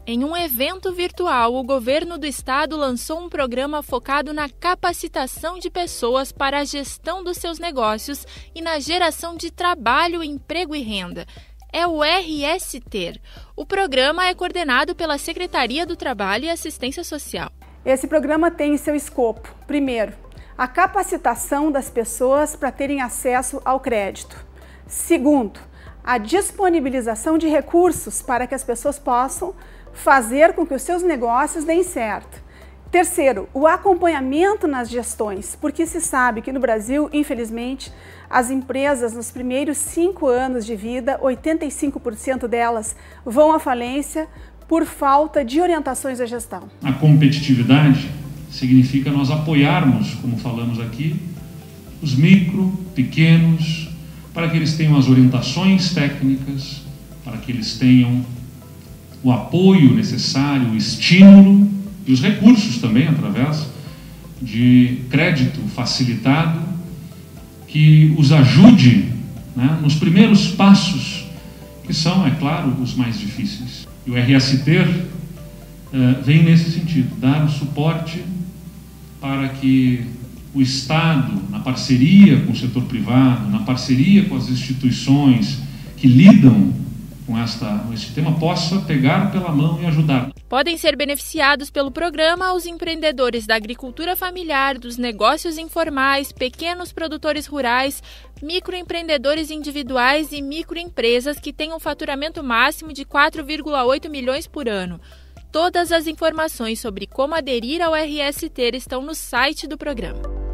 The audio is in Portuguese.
Em um evento virtual, o governo do estado lançou um programa focado na capacitação de pessoas para a gestão dos seus negócios e na geração de trabalho, emprego e renda. É o RS Ter. O programa é coordenado pela Secretaria do Trabalho e Assistência Social. Esse programa tem em seu escopo, primeiro, a capacitação das pessoas para terem acesso ao crédito. Segundo, a disponibilização de recursos para que as pessoas possam fazer com que os seus negócios deem certo. Terceiro, o acompanhamento nas gestões, porque se sabe que no Brasil, infelizmente, as empresas nos primeiros 5 anos de vida, 85% delas vão à falência por falta de orientações à gestão. A competitividade significa nós apoiarmos, como falamos aqui, os micro, pequenos, para que eles tenham as orientações técnicas, para que eles tenham o apoio necessário, o estímulo e os recursos também, através de crédito facilitado, que os ajude, né, nos primeiros passos, que são, é claro, os mais difíceis. E o RS Ter vem nesse sentido, dar o suporte para que o Estado, na parceria com o setor privado, na parceria com as instituições que lidam com esse tema, possa pegar pela mão e ajudar. Podem ser beneficiados pelo programa os empreendedores da agricultura familiar, dos negócios informais, pequenos produtores rurais, microempreendedores individuais e microempresas que tenham faturamento máximo de 4,8 milhões por ano. Todas as informações sobre como aderir ao RS Ter estão no site do programa.